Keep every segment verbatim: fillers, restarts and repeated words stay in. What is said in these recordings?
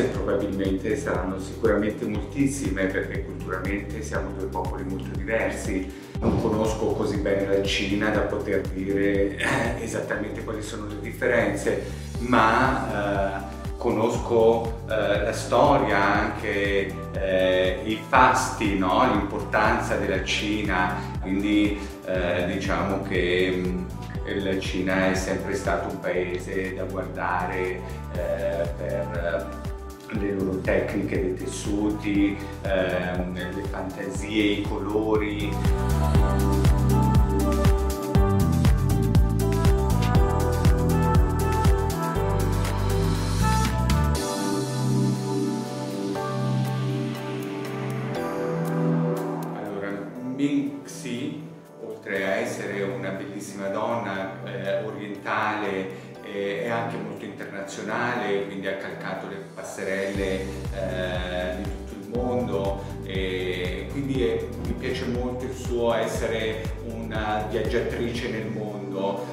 differenze probabilmente saranno sicuramente moltissime, perché culturalmente siamo due popoli molto diversi. Non conosco così bene la Cina da poter dire esattamente quali sono le differenze, ma eh, conosco eh, la storia, anche eh, i fasti, no? L'importanza della Cina, quindi eh, diciamo che mh, la Cina è sempre stato un paese da guardare eh, per le loro tecniche dei tessuti, ehm, le fantasie, i colori. Allora, Ming Xi, oltre a essere una bellissima donna eh, orientale, è anche molto internazionale, quindi ha calcato le passerelle eh, di tutto il mondo, e quindi è, mi piace molto il suo essere una viaggiatrice nel mondo.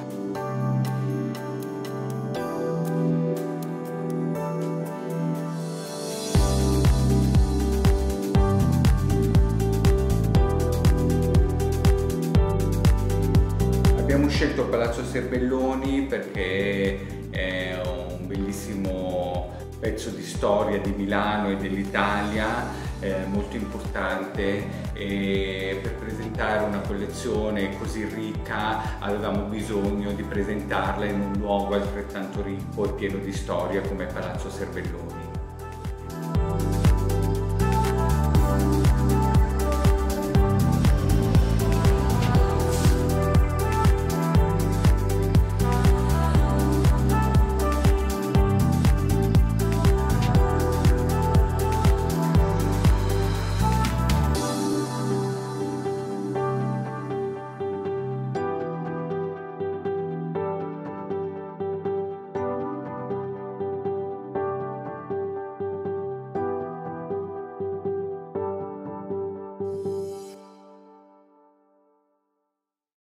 Abbiamo scelto Palazzo Serbelloni perché è un bellissimo pezzo di storia di Milano e dell'Italia, eh, molto importante, e per presentare una collezione così ricca avevamo bisogno di presentarla in un luogo altrettanto ricco e pieno di storia come Palazzo Serbelloni.